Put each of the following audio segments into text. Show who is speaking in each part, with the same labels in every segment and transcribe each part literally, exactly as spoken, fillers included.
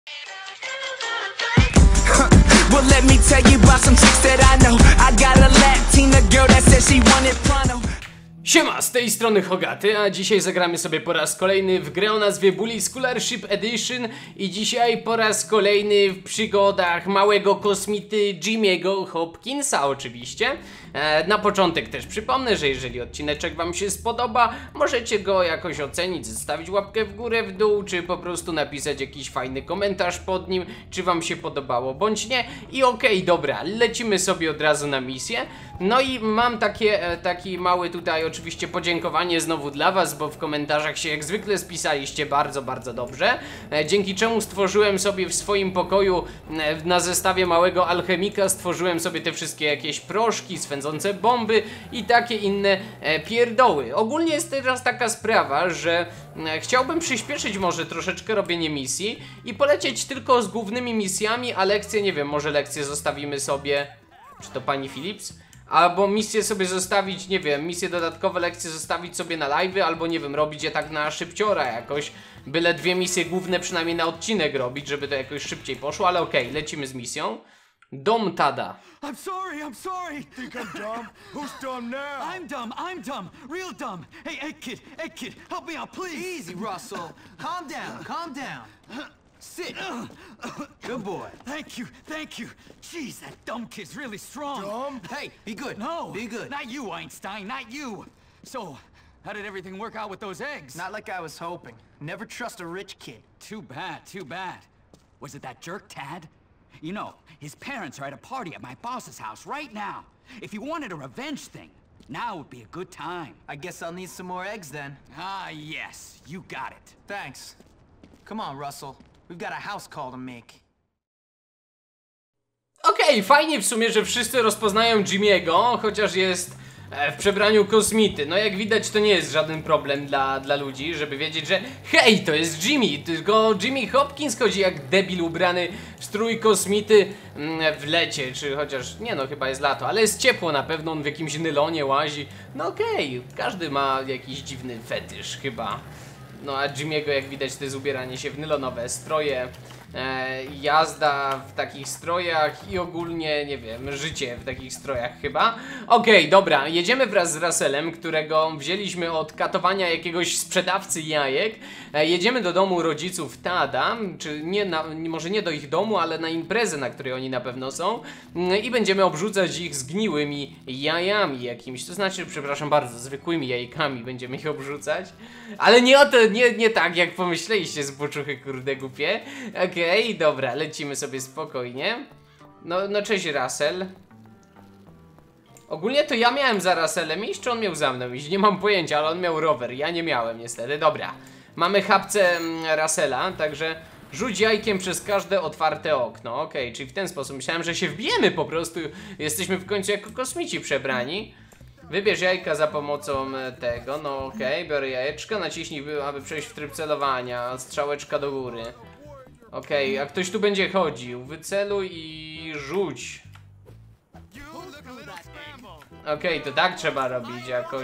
Speaker 1: Well, let me tell you about some chicks that I know. I got a Latina girl that said she wanted pronto.
Speaker 2: Siema, z tej strony Hogaty, a dzisiaj zagramy sobie po raz kolejny w grę o nazwie Bully Scholarship Edition i dzisiaj po raz kolejny w przygodach małego kosmity Jimmy'ego Hopkinsa oczywiście. E, na początek też przypomnę, że jeżeli odcineczek wam się spodoba, możecie go jakoś ocenić, zostawić łapkę w górę, w dół, czy po prostu napisać jakiś fajny komentarz pod nim, czy wam się podobało bądź nie. I okej, okay, dobra, lecimy sobie od razu na misję. No i mam takie, e, taki mały tutaj oczywiście podziękowanie znowu dla was, bo w komentarzach się jak zwykle spisaliście bardzo, bardzo dobrze, e, dzięki czemu stworzyłem sobie w swoim pokoju e, na zestawie małego alchemika stworzyłem sobie te wszystkie jakieś proszki, swędzące bomby i takie inne e, pierdoły. Ogólnie jest teraz taka sprawa, że e, chciałbym przyspieszyć może troszeczkę robienie misji i polecieć tylko z głównymi misjami, a lekcje, nie wiem, może lekcje zostawimy sobie, czy to pani Phillips? Albo misje sobie zostawić, nie wiem, misje dodatkowe, lekcje zostawić sobie na live'y, albo nie wiem, robić je tak na szybciora jakoś. Byle dwie misje główne przynajmniej na odcinek robić, żeby to jakoś szybciej poszło, ale okej, okay, lecimy z misją. Dom Tada.
Speaker 3: I'm sorry, I'm sorry.
Speaker 4: Think I'm dumb? Who's dumb now?
Speaker 3: I'm dumb, I'm dumb, real dumb. Hey, hey kid, hey kid, help me out, please.
Speaker 5: Easy, Russell. Calm down, calm down. Sit. Good boy.
Speaker 3: Thank you, thank you. Jeez, that dumb kid's really strong.
Speaker 4: Dumb?
Speaker 5: Hey, be good.
Speaker 3: No,
Speaker 5: be good.
Speaker 3: Not you, Einstein, not you. So, how did everything work out with those eggs?
Speaker 5: Not like I was hoping. Never trust a rich kid.
Speaker 3: Too bad, too bad. Was it that jerk Tad? You know, his parents are at a party at my boss's house right now. If you wanted a revenge thing, now would be a good time.
Speaker 5: I guess I'll need some more eggs then.
Speaker 3: Ah, yes, you got it.
Speaker 5: Thanks. Come on, Russell. We've got a house call to make.
Speaker 2: Okej, okay, fajnie w sumie, że wszyscy rozpoznają Jimmy'ego, chociaż jest e, w przebraniu kosmity. No jak widać, to nie jest żaden problem dla, dla ludzi, żeby wiedzieć, że hej, to jest Jimmy, tylko Jimmy Hopkins chodzi jak debil ubrany w strój kosmity mm, w lecie, czy chociaż, nie no, chyba jest lato, ale jest ciepło na pewno, on w jakimś nylonie łazi. No okej, okay, każdy ma jakiś dziwny fetysz chyba. No a Jimmy'ego jak widać to jest ubieranie się w nylonowe stroje, e, jazda w takich strojach i ogólnie, nie wiem, życie w takich strojach chyba. Okej, okay, dobra, jedziemy wraz z Russellem, którego wzięliśmy od katowania jakiegoś sprzedawcy jajek. E, jedziemy do domu rodziców Tada, czy nie na, może nie do ich domu, ale na imprezę, na której oni na pewno są. E, I będziemy obrzucać ich zgniłymi jajami jakimiś, to znaczy, przepraszam bardzo, zwykłymi jajkami będziemy ich obrzucać. Ale nie o to, nie, nie tak jak pomyśleliście z boczuchy, kurde głupie. Okej, okay, dobra, lecimy sobie spokojnie. No, no cześć Russell. Ogólnie to ja miałem za Russellem iść, czy on miał za mną iść? Nie mam pojęcia, ale on miał rower, ja nie miałem niestety. Dobra, mamy chapce Russella, także rzuć jajkiem przez każde otwarte okno. Okej, okay, czyli w ten sposób myślałem, że się wbijemy po prostu. Jesteśmy w końcu jako kosmici przebrani. Wybierz jajka za pomocą tego, no okej, okay, biorę jajeczka, naciśnij, aby przejść w tryb celowania, strzałeczka do góry. Okej, okay, a ktoś tu będzie chodził, wyceluj i rzuć. Okej, okay, to tak trzeba robić jakoś.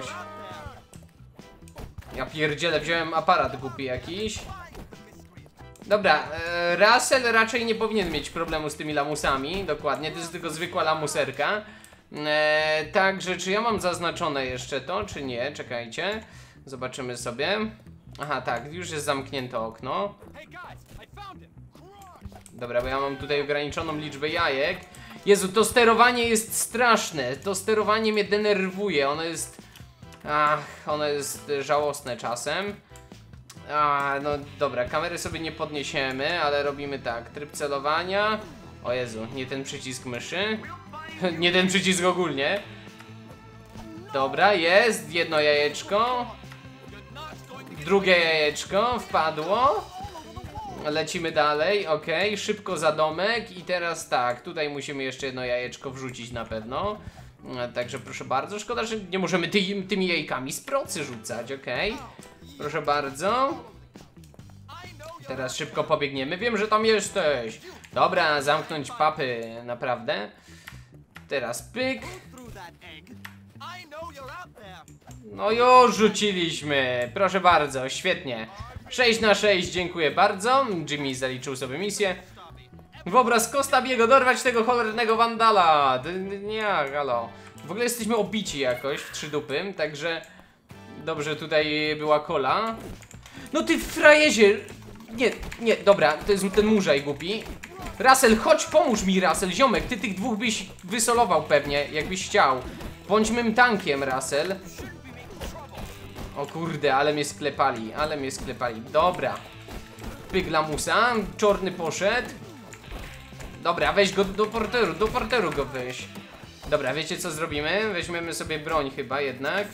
Speaker 2: Ja pierdzielę, wziąłem aparat głupi jakiś. Dobra, e, Russell raczej nie powinien mieć problemu z tymi lamusami, dokładnie, to jest tylko zwykła lamuserka. Eee, także, czy ja mam zaznaczone jeszcze to, czy nie? Czekajcie, zobaczymy sobie. Aha, tak, już jest zamknięte okno. Dobra, bo ja mam tutaj ograniczoną liczbę jajek. Jezu, to sterowanie jest straszne. To sterowanie mnie denerwuje. Ono jest... Ach, ono jest żałosne czasem. A, no dobra, kamery sobie nie podniesiemy, ale robimy tak, tryb celowania. O Jezu, nie ten przycisk myszy. Nie ten przycisk ogólnie. Dobra, jest jedno jajeczko. Drugie jajeczko wpadło. Lecimy dalej, ok, szybko za domek. I teraz tak, tutaj musimy jeszcze jedno jajeczko wrzucić na pewno. Także proszę bardzo, szkoda, że nie możemy ty, tymi jajkami z procy rzucać, ok. Proszę bardzo. Teraz szybko pobiegniemy, wiem, że tam jesteś. Dobra, zamknąć papy, naprawdę. Teraz pyk. No już rzuciliśmy, proszę bardzo, świetnie. sześć na sześć, dziękuję bardzo. Jimmy zaliczył sobie misję. W obraz Kostabiego, dorwać tego cholernego wandala. Nie, halo. W ogóle jesteśmy obici jakoś w trzy dupy, także dobrze tutaj była kola. No ty frajezie. Nie, nie, dobra, to jest ten murzaj głupi. Russell, chodź, pomóż mi, Russell, ziomek, ty tych dwóch byś wysolował pewnie, jakbyś chciał. Bądź mym tankiem, Russell. O kurde, ale mnie sklepali, ale mnie sklepali. Dobra. Pyk lamusa, czarny poszedł. Dobra, weź go do porteru, do porteru go weź. Dobra, wiecie co zrobimy? Weźmiemy sobie broń chyba jednak.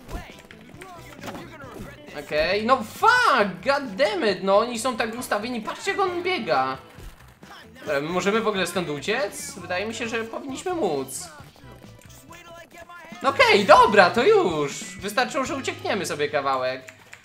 Speaker 2: Okej, okay. No fuck, goddammit, no oni są tak ustawieni, patrzcie jak on biega. Dobra, my możemy w ogóle stąd uciec? Wydaje mi się, że powinniśmy móc. Okej, okay, dobra, to już. Wystarczyło, że uciekniemy sobie kawałek.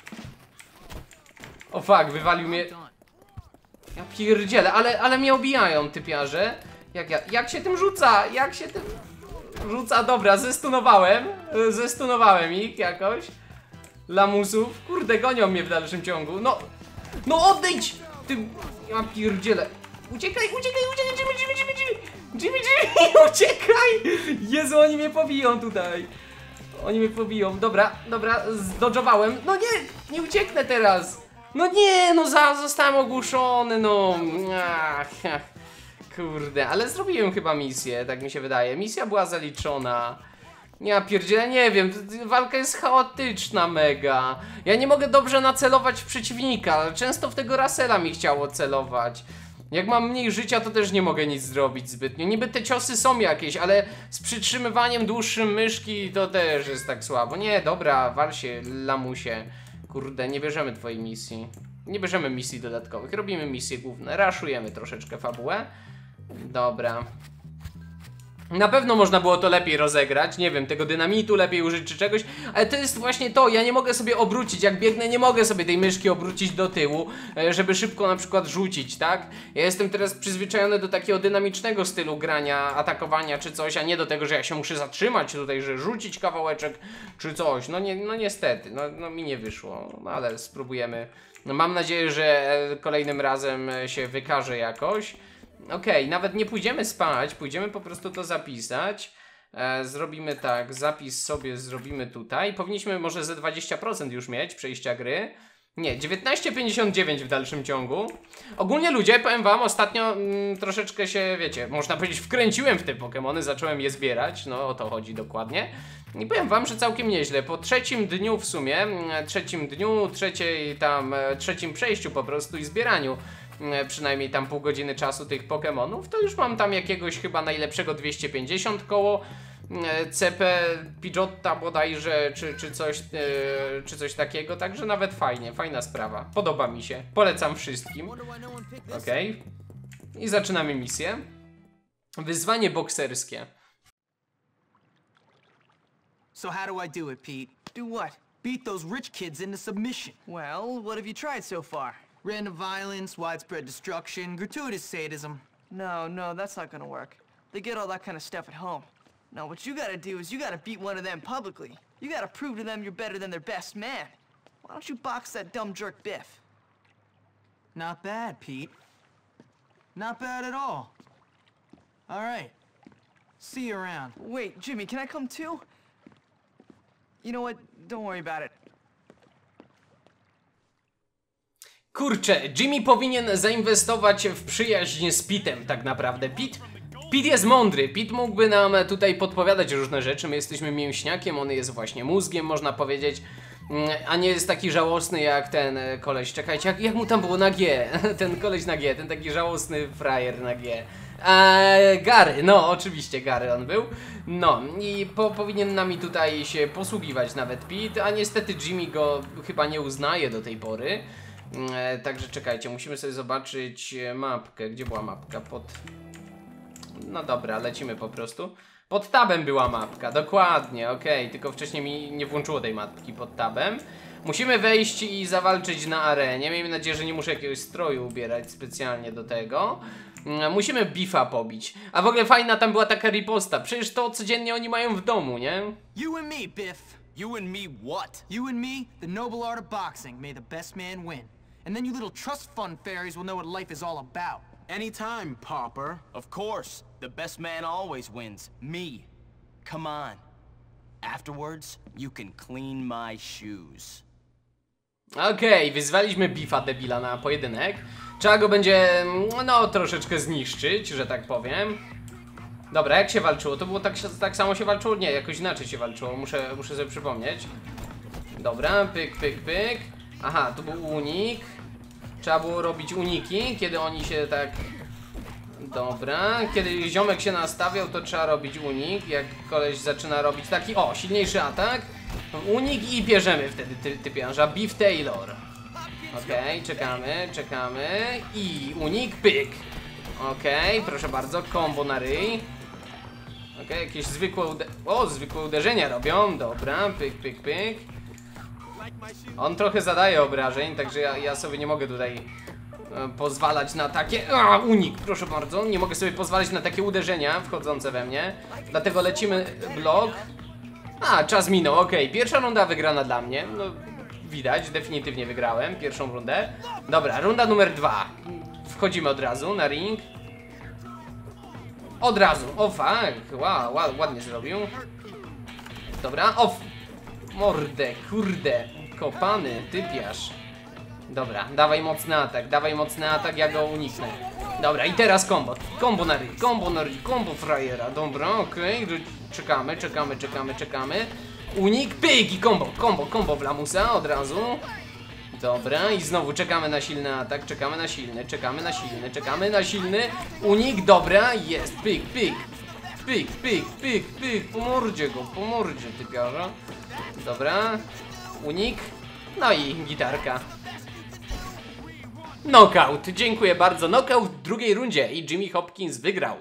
Speaker 2: O fuck, wywalił mnie. Ja pierdzielę, ale, ale mnie obijają typiarze. Jak, jak, jak się tym rzuca? Jak się tym rzuca? Dobra, zestunowałem. Zestunowałem ich jakoś. Lamusów. Kurde, gonią mnie w dalszym ciągu. No, no odejdź! Ty, ja pierdzielę. Uciekaj, uciekaj, uciekaj, Jimmy, Jimmy, Jimmy, Jimmy, Jimmy, Jimmy, uciekaj! Jezu, oni mnie pobiją tutaj. Oni mnie pobiją. Dobra, dobra, zdodżowałem. No nie, nie ucieknę teraz. No nie, no za, zostałem ogłuszony, no. Ach, ach. Kurde, ale zrobiłem chyba misję, tak mi się wydaje. Misja była zaliczona. Ja pierdzielę, nie wiem, walka jest chaotyczna mega. Ja nie mogę dobrze nacelować w przeciwnika, ale często w tego Russella mi chciało celować. Jak mam mniej życia, to też nie mogę nic zrobić zbytnio. Niby te ciosy są jakieś, ale z przytrzymywaniem dłuższym myszki to też jest tak słabo. Nie, dobra, wal się, lamusie. Kurde, nie bierzemy twojej misji. Nie bierzemy misji dodatkowych, robimy misje główne. Raszujemy troszeczkę fabułę. Dobra. Na pewno można było to lepiej rozegrać, nie wiem, tego dynamitu lepiej użyć czy czegoś, ale to jest właśnie to, ja nie mogę sobie obrócić, jak biegnę nie mogę sobie tej myszki obrócić do tyłu, żeby szybko na przykład rzucić, tak? Ja jestem teraz przyzwyczajony do takiego dynamicznego stylu grania, atakowania czy coś, a nie do tego, że ja się muszę zatrzymać tutaj, że rzucić kawałeczek czy coś, no, nie, no niestety, no, no mi nie wyszło, no ale spróbujemy, no, mam nadzieję, że kolejnym razem się wykaże jakoś. Okej, okay, nawet nie pójdziemy spać, pójdziemy po prostu to zapisać. e, Zrobimy tak, zapis sobie zrobimy tutaj. Powinniśmy może ze dwadzieścia procent już mieć przejścia gry. Nie, dziewiętnaście pięćdziesiąt dziewięć w dalszym ciągu. Ogólnie ludzie, powiem wam, ostatnio mm, troszeczkę się, wiecie, można powiedzieć wkręciłem w te Pokemony, zacząłem je zbierać, no o to chodzi dokładnie. I powiem wam, że całkiem nieźle, po trzecim dniu w sumie, trzecim dniu, trzeciej tam, trzecim przejściu po prostu i zbieraniu przynajmniej tam pół godziny czasu tych Pokemonów, to już mam tam jakiegoś chyba najlepszego dwieście pięćdziesiąt koło C P Pidgeotta bodajże, czy, czy, coś, yy, czy coś takiego, także nawet fajnie, fajna sprawa, podoba mi się, polecam wszystkim. Okej, okay. I zaczynamy misję. Wyzwanie bokserskie.
Speaker 5: So how do I do it, Pete? Do what? Beat those rich kids into submission. Well, what have you tried so far? Random violence, widespread destruction, gratuitous sadism. No, no, that's not gonna work. They get all that kind of stuff at home. No, what you gotta do is you gotta beat one of them publicly. You gotta prove to them you're better than their best man. Why don't you box that dumb jerk Biff? Not bad, Pete. Not bad at all. All right. See you around. Wait, Jimmy, can I come too? You know what? Don't worry about it.
Speaker 2: Kurczę, Jimmy powinien zainwestować w przyjaźń z Pitem tak naprawdę. Pete, Pete jest mądry, Pete mógłby nam tutaj podpowiadać różne rzeczy, my jesteśmy mięśniakiem, on jest właśnie mózgiem, można powiedzieć. A nie jest taki żałosny jak ten koleś, czekajcie, jak, jak mu tam było na G, ten koleś na G, ten taki żałosny frajer na G. Eee, Gary, no oczywiście Gary on był. No i po, powinien nami tutaj się posługiwać nawet Pete, a niestety Jimmy go chyba nie uznaje do tej pory. E, także czekajcie, musimy sobie zobaczyć mapkę. Gdzie była mapka? Pod... No dobra, lecimy po prostu. Pod tabem była mapka, dokładnie, okej, okay. Tylko wcześniej mi nie włączyło tej mapki pod tabem. Musimy wejść i zawalczyć na arenie. Miejmy nadzieję, że nie muszę jakiegoś stroju ubierać specjalnie do tego. Musimy Biffa pobić. A w ogóle fajna tam była taka riposta. Przecież to codziennie oni mają w domu, nie?
Speaker 5: You and me, Biff. You and me what? You and me, the noble art of boxing. May the best man win. And then you little trust fund fairies will know what life is all about.
Speaker 4: Anytime, pauper.
Speaker 1: Of course, the best man always wins. Me. Come on. Afterwards, you can clean my shoes.
Speaker 2: Okej, okay, wyzwaliśmy Biffa debila na pojedynek. Trzeba go będzie, no, troszeczkę zniszczyć, że tak powiem. Dobra, jak się walczyło? To było tak, tak samo się walczyło? Nie, jakoś inaczej się walczyło, muszę, muszę sobie przypomnieć. Dobra, pyk, pyk, pyk. Aha, tu był unik. Trzeba było robić uniki, kiedy oni się tak... Dobra, kiedy ziomek się nastawiał, to trzeba robić unik. Jak koleś zaczyna robić taki, o, silniejszy atak, unik i bierzemy wtedy ty, typiarza Biff Taylor. Okej, okay, czekamy, czekamy i unik, pyk. Okej, okay, proszę bardzo, combo na ryj. Okej, okay, jakieś zwykłe ude... O, zwykłe uderzenia robią, dobra, pyk, pyk, pyk. On trochę zadaje obrażeń, także ja, ja sobie nie mogę tutaj e, pozwalać na takie... A, unik, proszę bardzo, nie mogę sobie pozwalać na takie uderzenia wchodzące we mnie. Dlatego lecimy blok. A, czas minął, okej, okay. Pierwsza runda wygrana dla mnie, no widać, definitywnie wygrałem pierwszą rundę. Dobra, runda numer dwa. Wchodzimy od razu na ring. Od razu, o fuck, wow, wow, ładnie zrobił. Dobra, o mordę, kurde, kopany, typiarz. Dobra, dawaj mocny atak, dawaj mocny atak, ja go uniknę. Dobra, i teraz combo, combo na ryj, combo na ryj, combo frajera. Dobra, okej, okay. Czekamy, czekamy, czekamy, czekamy. Unik, pyk i combo, combo, combo w lamusa od razu. Dobra, i znowu czekamy na silny atak, czekamy na silny, czekamy na silny, czekamy na silny. Unik, dobra, jest, pyk, pyk. Pyk, pyk, pyk, pyk, po mordzie go, po mordzie typiarza. Dobra, unik, no i gitarka. Knockout, dziękuję bardzo, knockout w drugiej rundzie i Jimmy Hopkins wygrał.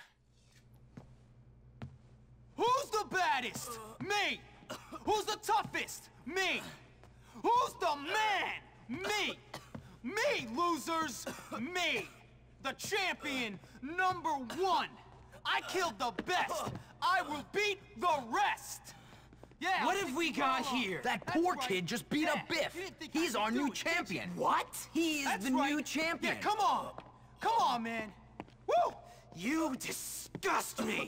Speaker 5: Who's the baddest? Me. Who's the toughest? Me. Who's the man? Me. Me, losers. Me. The champion number one. I killed the best. I will beat the rest. Yeah.
Speaker 3: What have we got here?
Speaker 6: That poor kid just beat up Biff. He's our new champion.
Speaker 3: What?
Speaker 6: He is
Speaker 5: That's
Speaker 6: the
Speaker 5: right.
Speaker 6: new champion.
Speaker 5: Yeah, come on. Come on, man. Woo!
Speaker 3: You disgust me.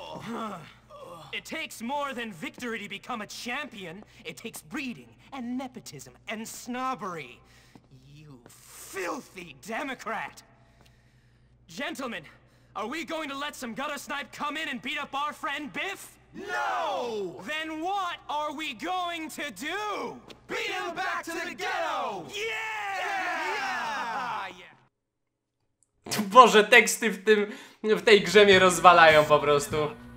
Speaker 3: It takes more than victory to become a champion. It takes breeding and nepotism and snobbery. You filthy Democrat. Gentlemen, are we going to let some gutter snipe come in and beat up our friend Biff?
Speaker 5: No!
Speaker 3: Then what are we going to do?
Speaker 5: Beat him back to the ghetto!
Speaker 3: Yeah!
Speaker 5: Yeah!
Speaker 3: Yeah!
Speaker 2: Boże, teksty w tym, w tej grze mnie rozwalają po prostu.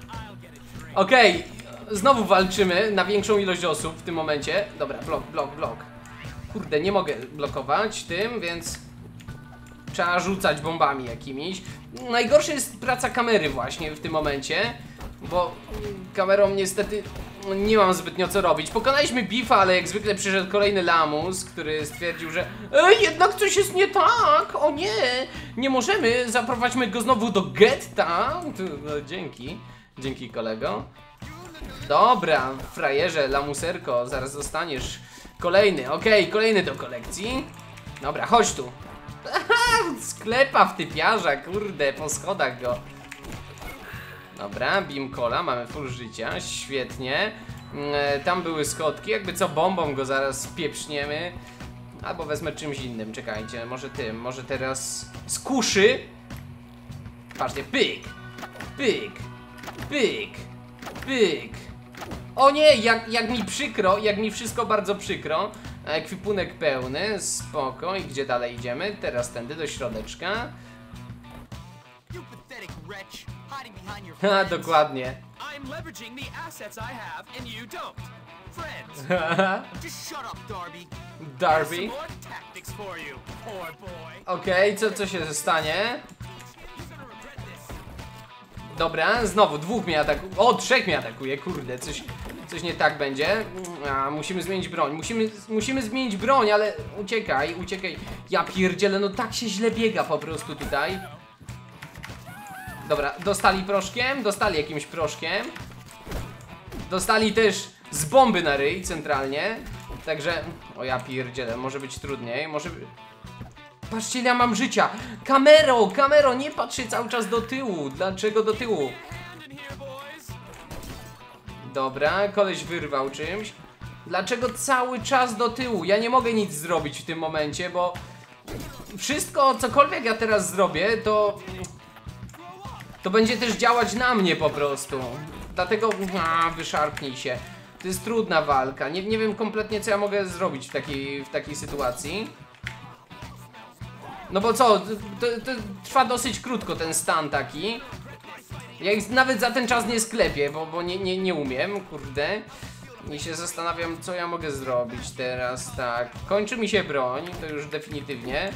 Speaker 2: Okej, okay, znowu walczymy na większą ilość osób w tym momencie. Dobra, blok, blok, blok. Kurde, nie mogę blokować tym, więc trzeba rzucać bombami jakimiś. Najgorsza jest praca kamery właśnie w tym momencie, bo kamerą niestety nie mam zbytnio co robić. Pokonaliśmy Biffa, ale jak zwykle przyszedł kolejny lamus, który stwierdził, że Ej, jednak coś jest nie tak, o nie, nie możemy, zaprowadźmy go znowu do getta. No, dzięki, dzięki kolego. Dobra, frajerze, lamuserko, zaraz dostaniesz kolejny, okej, okay, kolejny do kolekcji. Dobra, chodź tu. Sklepa w typiarza, kurde, po schodach go. Dobra, beam cola, mamy full życia, świetnie. Tam były schodki, jakby co bombą go zaraz pieprzniemy. Albo wezmę czymś innym, czekajcie, może tym, może teraz z kuszy. Patrzcie, pyk, pyk, pyk, pyk. O nie, jak, jak mi przykro, jak mi wszystko bardzo przykro. Ekwipunek pełny, spoko. I gdzie dalej idziemy? Teraz tędy do środeczka. Ha, dokładnie.
Speaker 3: I'm leveraging the assets I have and you don't. Friends.
Speaker 5: Just shut up, Darby.
Speaker 2: Darby.
Speaker 3: Some more tactics for you, poor boy.
Speaker 2: Okej, okay, co, co się stanie? Dobra, znowu dwóch mnie atakuje. O, trzech mnie atakuje, kurde, coś, coś nie tak będzie. A, musimy zmienić broń, musimy, musimy zmienić broń, ale uciekaj, uciekaj. Ja pierdzielę, no tak się źle biega po prostu tutaj. Dobra, dostali proszkiem, dostali jakimś proszkiem. Dostali też z bomby na ryj centralnie. Także, o ja pierdzielę, może być trudniej, może... Patrzcie, ile ja mam życia! Kamero, kamero, nie patrzcie cały czas do tyłu. Dlaczego do tyłu? Dobra, koleś wyrwał czymś. Dlaczego cały czas do tyłu? Ja nie mogę nic zrobić w tym momencie, bo... Wszystko, cokolwiek ja teraz zrobię, to... To będzie też działać na mnie po prostu. Dlatego, a, wyszarpnij się. To jest trudna walka. Nie, nie wiem kompletnie, co ja mogę zrobić w takiej, w takiej sytuacji. No bo co, to, to trwa dosyć krótko ten stan taki. Ja ich nawet za ten czas nie sklepię, bo, bo nie, nie, nie umiem, kurde. I się zastanawiam, co ja mogę zrobić teraz, tak. Kończy mi się broń, to już definitywnie.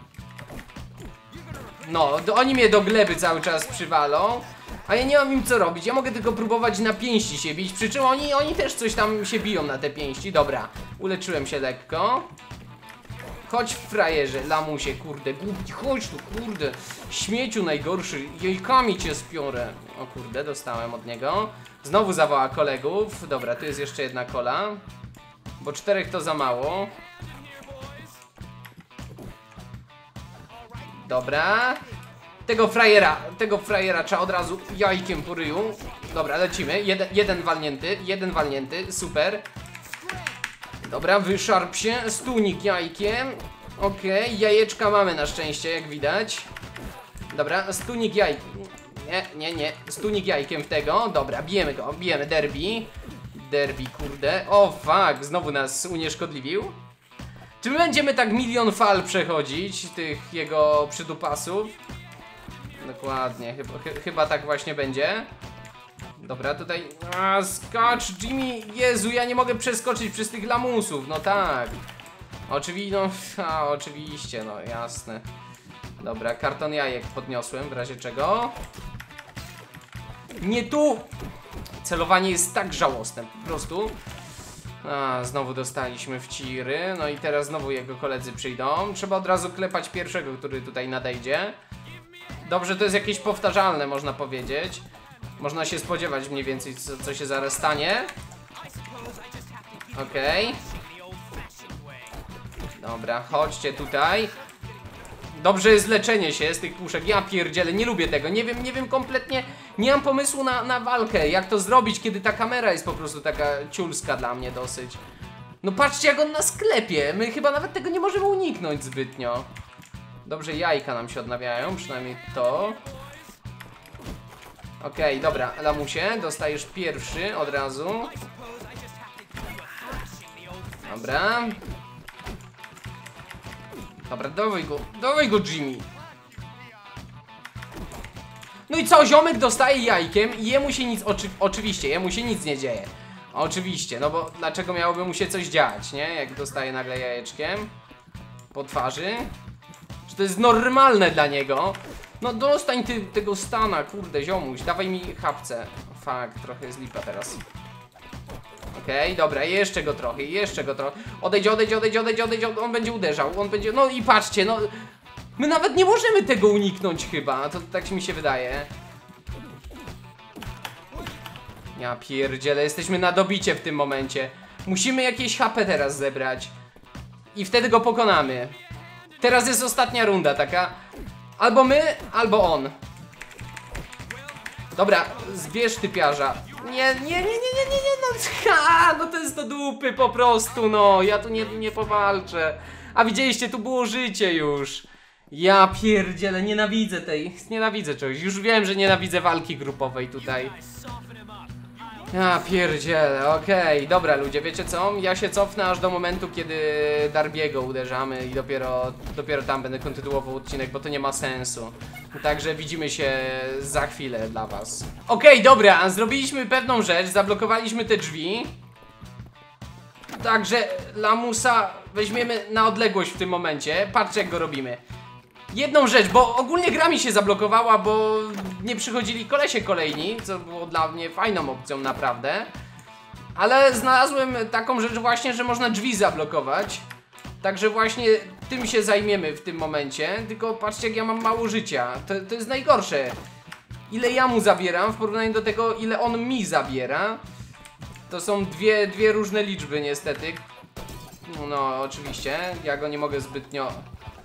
Speaker 2: No, to oni mnie do gleby cały czas przywalą. A ja nie mam im co robić, ja mogę tylko próbować na pięści się bić. Przy czym oni, oni też coś tam się biją na te pięści. Dobra, uleczyłem się lekko. Chodź frajerze, lamusie, kurde, chodź tu, kurde. Śmieciu najgorszy, jajkami cię spiorę. O kurde, dostałem od niego. Znowu zawoła kolegów. Dobra, tu jest jeszcze jedna kola. Bo czterech to za mało. Dobra. Tego frajera, tego frajera trzeba od razu jajkiem po ryju. Dobra, lecimy. Jeden, jeden walnięty, jeden walnięty, super. Dobra, wyszarp się, stunik jajkiem. Okej, okay, jajeczka mamy na szczęście, jak widać. Dobra, stunik jajkiem. Nie, nie, nie, stunik jajkiem w tego. Dobra, bijemy go, bijemy, derby. Derby, kurde. O, fuck, znowu nas unieszkodliwił. Czy my będziemy tak milion fal przechodzić, tych jego przydupasów? Dokładnie, chyba, ch chyba tak właśnie będzie. Dobra, tutaj... A, skacz, Jimmy! Jezu, ja nie mogę przeskoczyć przez tych lamusów, no tak. Oczywiście, no, a, oczywiście, no, jasne. Dobra, karton jajek podniosłem, w razie czego. Nie tu! Celowanie jest tak żałosne, po prostu. A, znowu dostaliśmy w ciry, no i teraz znowu jego koledzy przyjdą. Trzeba od razu klepać pierwszego, który tutaj nadejdzie. Dobrze, to jest jakieś powtarzalne, można powiedzieć. Można się spodziewać mniej więcej, co, co się zaraz stanie. Okej. Okay. Dobra, chodźcie tutaj. Dobrze jest leczenie się z tych puszek. Ja pierdzielę, nie lubię tego. Nie wiem, nie wiem kompletnie. Nie mam pomysłu na, na walkę. Jak to zrobić, kiedy ta kamera jest po prostu taka ciulska dla mnie dosyć. No patrzcie, jak on nas klepie. My chyba nawet tego nie możemy uniknąć zbytnio. Dobrze, jajka nam się odnawiają, przynajmniej to. Okej, okay, dobra, lamusie, dostajesz pierwszy od razu. Dobra. Dobra, dawaj go, dawaj go, Jimmy. No i co, ziomek dostaje jajkiem i jemu się nic, oczy, oczywiście, jemu się nic nie dzieje. Oczywiście, no bo dlaczego miałoby mu się coś dziać, nie? Jak dostaje nagle jajeczkiem po twarzy. Czy to jest normalne dla niego? No dostań ty tego stana, kurde, ziomuś, dawaj mi chapce. Fuck, trochę jest lipa teraz. Okej, okay, dobra, jeszcze go trochę, jeszcze go trochę. Odejdź, odejdź, odejdź, odejdź, odejdź, on będzie uderzał, on będzie... No i patrzcie, no... My nawet nie możemy tego uniknąć chyba, to tak mi się wydaje. Ja pierdzielę, jesteśmy na dobicie w tym momencie. Musimy jakieś H P teraz zebrać. I wtedy go pokonamy. Teraz jest ostatnia runda taka. Albo my, albo on. Dobra, zbierz typiarza. Nie, nie, nie, nie, nie, nie, nie, no, ha, no to jest do dupy po prostu, no. Ja tu nie, nie powalczę. A widzieliście, tu było życie już. Ja pierdzielę, nienawidzę tej, nienawidzę czegoś. Już wiem, że nienawidzę walki grupowej tutaj. Ja pierdzielę, okej, okay. Dobra ludzie, wiecie co? Ja się cofnę aż do momentu, kiedy Darbiego uderzamy i dopiero, dopiero tam będę kontynuował odcinek, bo to nie ma sensu. Także widzimy się za chwilę dla was. Okej, okay, dobra, zrobiliśmy pewną rzecz, zablokowaliśmy te drzwi. Także lamusa weźmiemy na odległość w tym momencie, patrzcie jak go robimy. Jedną rzecz, bo ogólnie gra mi się zablokowała, bo nie przychodzili kolesie kolejni, co było dla mnie fajną opcją naprawdę. Ale znalazłem taką rzecz właśnie, że można drzwi zablokować. Także właśnie tym się zajmiemy w tym momencie. Tylko patrzcie jak ja mam mało życia, to, to jest najgorsze. Ile ja mu zabieram w porównaniu do tego, ile on mi zabiera. To są dwie, dwie różne liczby niestety. No, oczywiście, ja go nie mogę zbytnio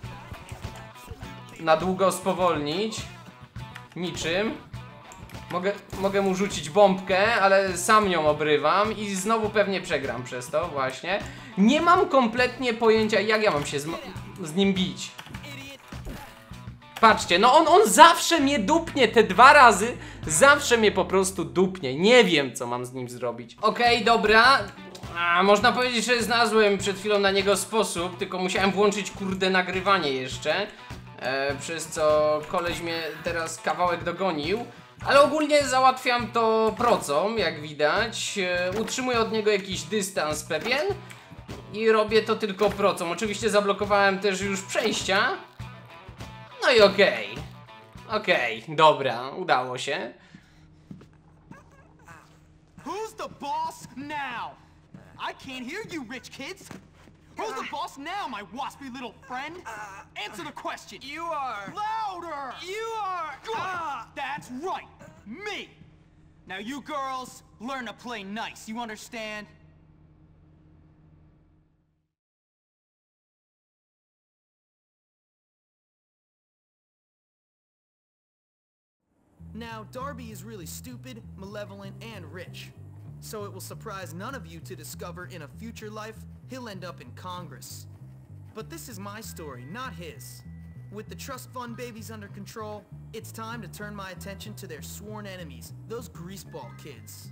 Speaker 2: na długo spowolnić. Niczym. Mogę, mogę mu rzucić bombkę, ale sam nią obrywam i znowu pewnie przegram przez to właśnie. Nie mam kompletnie pojęcia, jak ja mam się z, z nim bić. Patrzcie, no on, on zawsze mnie dupnie te dwa razy. Zawsze mnie po prostu dupnie. Nie wiem, co mam z nim zrobić. Okej, okay, dobra. A, można powiedzieć, że znalazłem przed chwilą na niego sposób, tylko musiałem włączyć kurde nagrywanie jeszcze. E, przez co koleś mnie teraz kawałek dogonił. Ale ogólnie załatwiam to procą, jak widać. E, utrzymuję od niego jakiś dystans pewien. I robię to tylko procą. Oczywiście zablokowałem też już przejścia. No i okej. Okay. Okej, okay, dobra, udało się.
Speaker 6: Who's the boss now? I can't hear you, rich kids. Who's the boss now, my waspy little friend? Answer the question.
Speaker 5: You are.
Speaker 6: Louder.
Speaker 5: You are.
Speaker 6: Good. That's right. Me. Now you girls learn to play nice. You understand?
Speaker 5: Now, Darby is really stupid, malevolent, and rich. So it will surprise none of you to discover in a future life, he'll end up in Congress. But this is my story, not his. With the trust fund babies under control, it's time to turn my attention to their sworn enemies, those greaseball kids.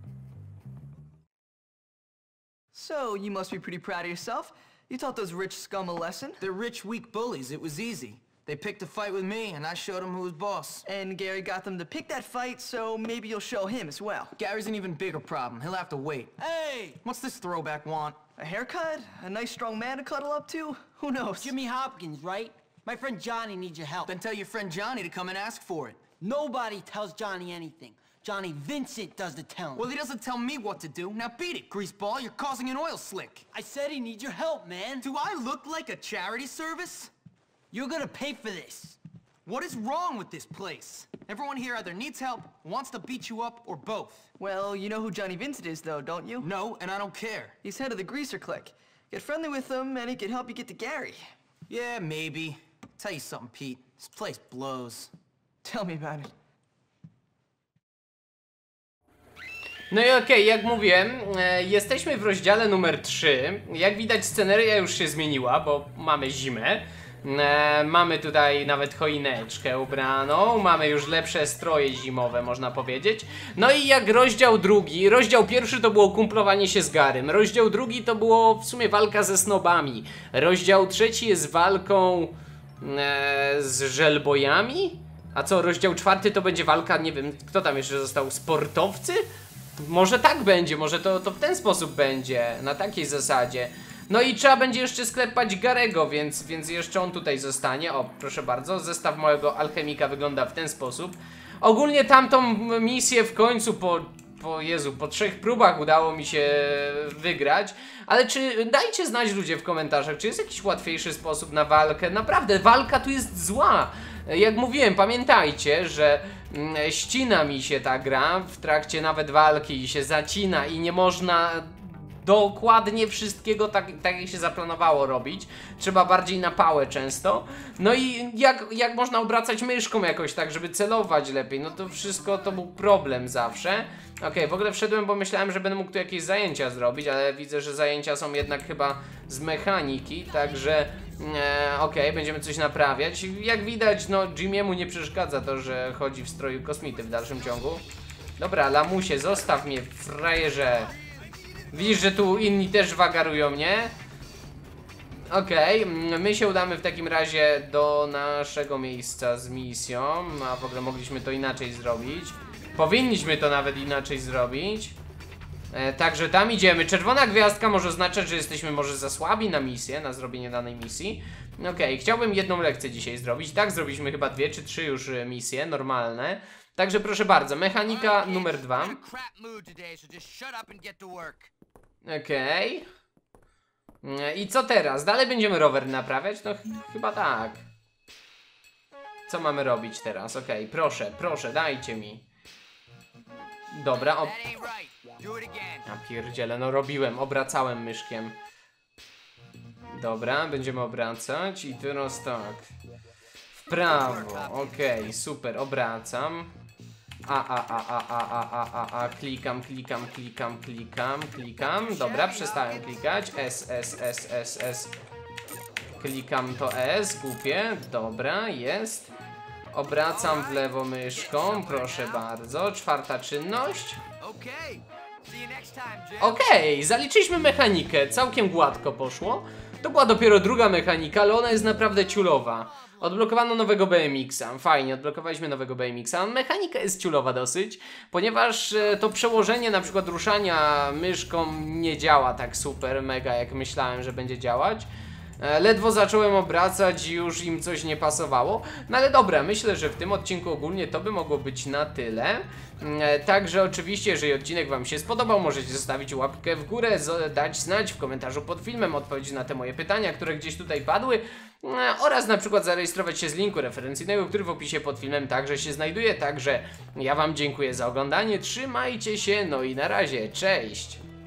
Speaker 7: So, you must be pretty proud of yourself. You taught those rich scum a lesson.
Speaker 5: They're rich, weak bullies. It was easy. They picked a fight with me, and I showed them who was boss.
Speaker 7: And Gary got them to pick that fight, so maybe you'll show him as well.
Speaker 5: Gary's an even bigger problem. He'll have to wait.
Speaker 6: Hey!
Speaker 5: What's this throwback want?
Speaker 7: A haircut? A nice strong man to cuddle up to? Who knows?
Speaker 8: Jimmy Hopkins, right? My friend Johnny needs your help.
Speaker 5: Then tell your friend Johnny to come and ask for it.
Speaker 8: Nobody tells Johnny anything. Johnny Vincent does the telling.
Speaker 5: Well, he doesn't tell me what to do. Now beat it, greaseball. You're causing an oil slick.
Speaker 8: I said he needs your help, man.
Speaker 5: Do I look like a charity service?
Speaker 8: You're gonna pay for this.
Speaker 5: What is wrong with this place? Everyone here either needs help, wants to beat you up, or both.
Speaker 7: Well, you know who Johnny Vincent is, though, don't you?
Speaker 5: No, and I don't care.
Speaker 7: He's head of the Greaser Clique. Get friendly with him, and he can help you get to Gary.
Speaker 5: Yeah, maybe. Tell you something, Pete. This place blows.
Speaker 7: Tell me about it.
Speaker 2: No i okej, okay, jak mówiłem, e, jesteśmy w rozdziale numer trzy. Jak widać, sceneria już się zmieniła, bo mamy zimę. E, mamy tutaj nawet choineczkę ubraną, mamy już lepsze stroje zimowe, można powiedzieć. No i jak rozdział drugi, rozdział pierwszy to było kumplowanie się z Garym, rozdział drugi to było w sumie walka ze snobami, rozdział trzeci jest walką e, z żelbojami, a co, rozdział czwarty to będzie walka, nie wiem, kto tam jeszcze został, sportowcy? Może tak będzie, może to, to w ten sposób będzie, na takiej zasadzie. No i trzeba będzie jeszcze sklepać Garego, więc, więc jeszcze on tutaj zostanie. O, proszę bardzo, zestaw małego alchemika wygląda w ten sposób. Ogólnie tamtą misję w końcu po, po Jezu, po trzech próbach udało mi się wygrać. Ale czy, dajcie znać ludzie w komentarzach, czy jest jakiś łatwiejszy sposób na walkę? Naprawdę, walka tu jest zła. Jak mówiłem, pamiętajcie, że mm, ścina mi się ta gra w trakcie nawet walki i się zacina i nie można dokładnie wszystkiego tak, tak jak się zaplanowało robić. Trzeba bardziej na pałę często. No i jak, jak można obracać myszką jakoś tak, żeby celować lepiej, no to wszystko to był problem zawsze. Okej, okay, w ogóle wszedłem, bo myślałem, że będę mógł tu jakieś zajęcia zrobić, ale widzę, że zajęcia są jednak chyba z mechaniki, także e, okej, okay, będziemy coś naprawiać. Jak widać, no Jimiemu nie przeszkadza to, że chodzi w stroju kosmity w dalszym ciągu. Dobra, lamusie, zostaw mnie, frajerze. Widzisz, że tu inni też wagarują, nie? Okej, okay, my się udamy w takim razie do naszego miejsca z misją. A w ogóle mogliśmy to inaczej zrobić. Powinniśmy to nawet inaczej zrobić. e, Także tam idziemy. Czerwona gwiazdka może oznaczać, że jesteśmy może za słabi na misję, na zrobienie danej misji. Okej, okay, chciałbym jedną lekcję dzisiaj zrobić. Tak, zrobiliśmy chyba dwie czy trzy już misje normalne. Także proszę bardzo, mechanika numer dwa. Okej. Okay. I co teraz? Dalej będziemy rower naprawiać? No ch chyba tak. Co mamy robić teraz? Okej, okay, proszę, proszę, dajcie mi. Dobra, o... Ja pierdzielę, no robiłem, obracałem myszkiem. Dobra, będziemy obracać i teraz tak. W prawo, okej, okay, super, obracam. A, a, a, a, a, a, a, a, a, klikam, klikam, klikam, klikam, klikam. Dobra, przestałem klikać. S, S, S, S, S. Klikam to S, głupie. Dobra, jest. Obracam w lewo myszką, proszę bardzo. Czwarta czynność. Okej, okay, zaliczyliśmy mechanikę, całkiem gładko poszło. To była dopiero druga mechanika, ale ona jest naprawdę ciulowa. Odblokowano nowego B M X-a, fajnie, odblokowaliśmy nowego B M X-a. Mechanika jest ciulowa dosyć, ponieważ e, to przełożenie na przykład ruszania myszką nie działa tak super, mega jak myślałem, że będzie działać. E, ledwo zacząłem obracać i już im coś nie pasowało. No ale dobra, myślę, że w tym odcinku ogólnie to by mogło być na tyle. E, także oczywiście, jeżeli odcinek wam się spodobał, możecie zostawić łapkę w górę, dać znać w komentarzu pod filmem, odpowiedzieć na te moje pytania, które gdzieś tutaj padły. E, oraz na przykład zarejestrować się z linku referencyjnego, który w opisie pod filmem także się znajduje. Także ja wam dziękuję za oglądanie, trzymajcie się, no i na razie, cześć!